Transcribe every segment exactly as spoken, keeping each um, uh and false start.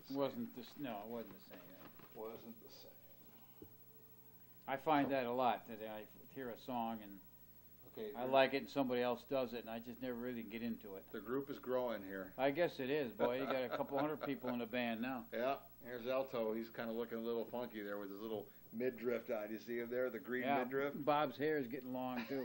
same. Wasn't this? No, it wasn't the same. Wasn't the same. I find that a lot. That I hear a song and Okay. I like it, and somebody else does it, and I just never really get into it. The group is growing here. I guess it is, boy. You got a couple hundred people in the band now. Yeah. Here's Alto. He's kind of looking a little funky there with his little midriff on. You see him there, the green Yeah, midriff. Bob's hair is getting long too.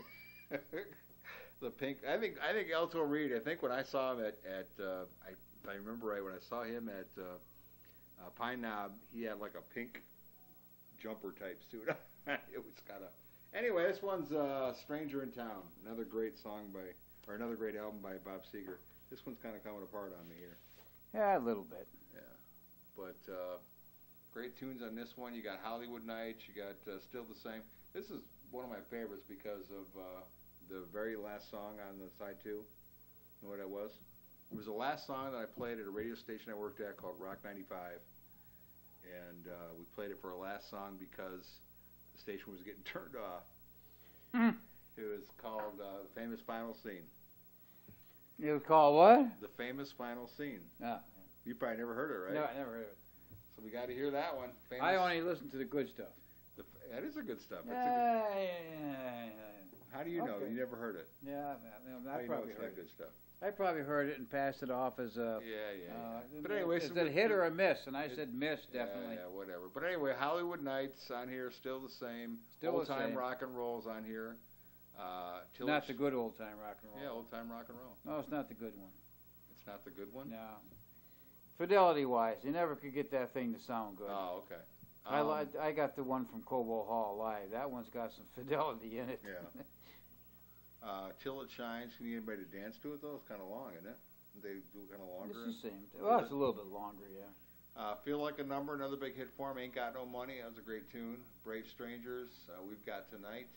The pink. I think. I think Alto Reed. I think when I saw him at at uh, I, if I remember right, when I saw him at uh, uh, Pine Knob, he had like a pink jumper type suit. It was kind of. Anyway, this one's uh, "Stranger in Town." Another great song by, or another great album by Bob Seger. This one's kind of coming apart on me here. Yeah, a little bit. Yeah, but uh, great tunes on this one. You got Hollywood Nights. You got uh, Still the Same. This is one of my favorites because of uh, the very last song on the side two. You know what that was? It was the last song that I played at a radio station I worked at called Rock ninety-five, and uh, we played it for a last song because the station was getting turned off. Mm. It was called uh, The Famous Final Scene. It was called what? The Famous Final Scene. Yeah. You probably never heard it, right? No, I never heard of it. So we got to hear that one. Famous, I only listen to the good stuff. the, that is a good stuff. That's Yeah, a good, yeah, yeah, how do you know? Okay. You never heard it. yeah. yeah, How I do you know probably it's heard not it. good stuff? I probably heard it and passed it off as a. Yeah, yeah, Uh, yeah. But anyway, is so it we- hit or a miss? And I it- said miss, definitely. Yeah, yeah, whatever. But anyway, Hollywood Nights on here, still the same. Still the old time same. rock and rolls on here. Uh, till Not it's- the good old time rock and roll. Yeah, old time rock and roll. No, it's not the good one. It's not the good one. No. Fidelity wise, you never could get that thing to sound good. Oh, okay. I Um, li- I got the one from Cobo Hall live. That one's got some fidelity in it. Yeah. Uh, Till It Shines. Can you get anybody to dance to it though? It's kind of long, isn't it? They do kind of longer. It's the same. Well, it's a little bit longer, yeah. Uh, Feel Like a Number, another big hit for him. Ain't Got No Money, that was a great tune. Brave Strangers, uh, We've Got Tonight.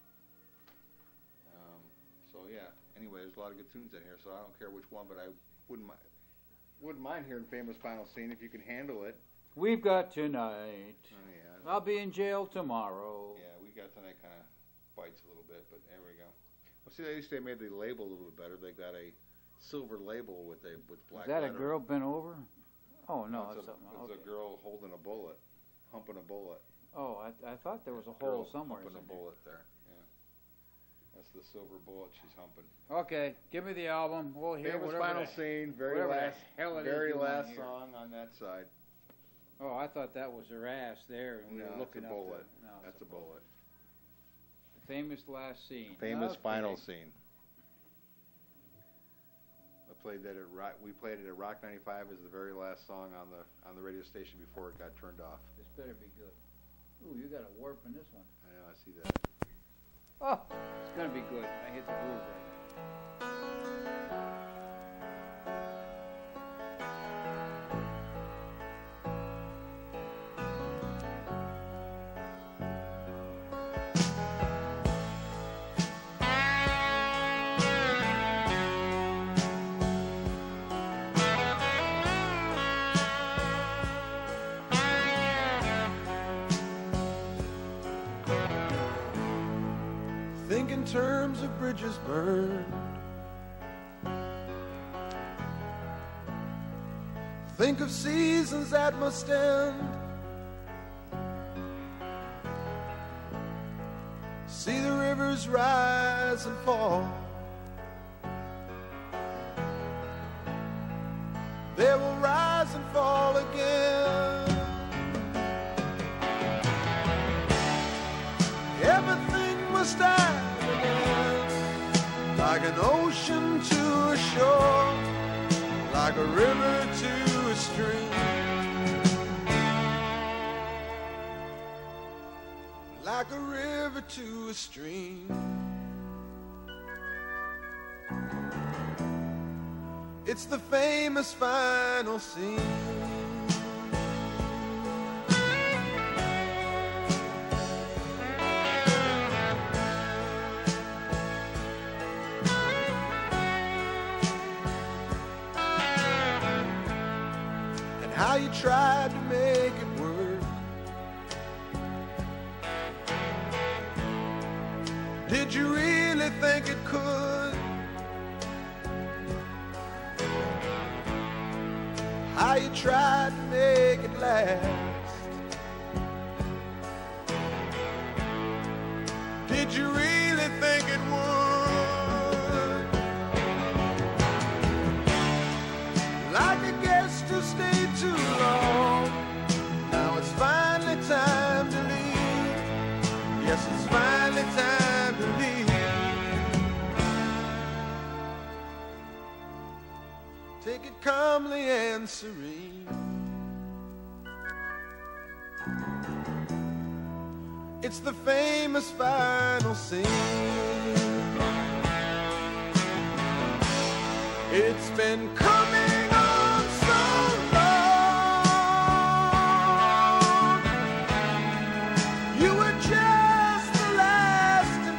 Um, so yeah. Anyway, there's a lot of good tunes in here, so I don't care which one, but I wouldn't mind. Wouldn't mind hearing Famous Final Scene if you can handle it. We've got tonight. Oh yeah. I'll be in jail tomorrow. Yeah, We Got Tonight kind of bites a little bit, but there we go. Well, see, at least they made the label a little bit better. They got a silver label with a with black. Is that letter. a girl bent over? Oh no, it's that's a, something. It's Okay. a girl holding a bullet, humping a bullet. Oh, I, I thought there was a Girl hole somewhere. Humping a bullet there. Yeah. That's the silver bullet she's humping. Okay, give me the album. We'll hear Famous whatever Final the- Scene, very whatever the last, hell it is very you wanna last hear. song on that side. Oh, I thought that was her ass there, and we No, were it's looking a up bullet. the- no, it's That's a bullet. Famous last scene. Famous Okay. Final Scene. I played that at Rock. We played it at Rock ninety-five as the very last song on the on the radio station before it got turned off. This better be good. Ooh, you got a warp in this one. I know. I see that. Oh, it's gonna be good. I hit the groove right. Think in terms of bridges burned. Think of seasons that must end. See the rivers rise and fall. They will rise and fall again. Everything must have an end, like an ocean to a shore, like a river to a stream, like a river to a stream. It's the famous final scene. How you tried to make it work. Did you really think it could? how you tried to make it last. Did you really think it would? Like a guest who stayed too long. Now it's finally time to leave. Yes, it's finally time to leave. Take it calmly and serene. It's the famous final scene. It's been coming on so long. You were just the last to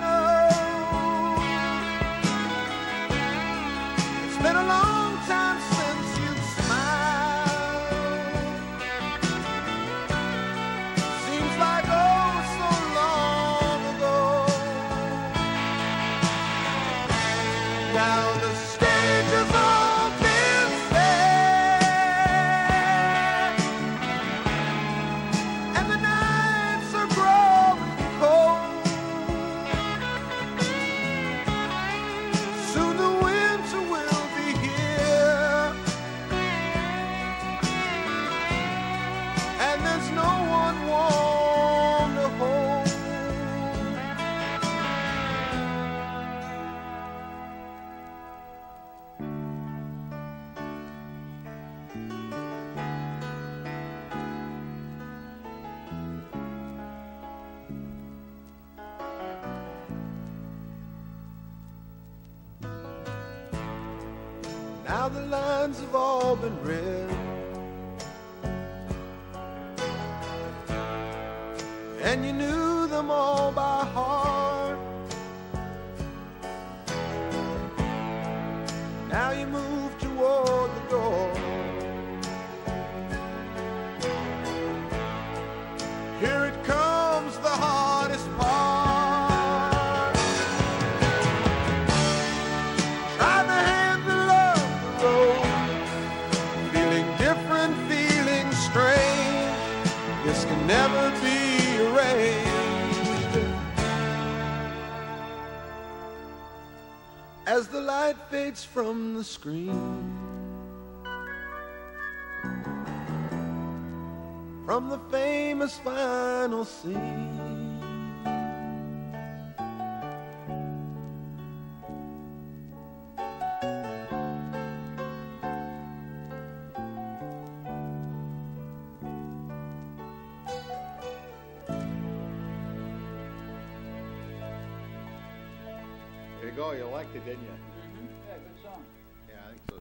know. It's been a long time since you've smiled. Seems like oh so long ago. Now the stage has all been set, and the nights are growing cold. Soon the winter will be here, and there's no one warm to hold. Now the lines have all been read, and you knew them all by heart. Now you move toward the door. Here it comes, the hardest part. Trying to handle love alone, feeling different, feeling strange. This can never be arranged. As the light fades from the screen, from the famous final scene. There you go, you liked it, didn't you? Mm-hmm. Yeah, good song. Yeah, I think so.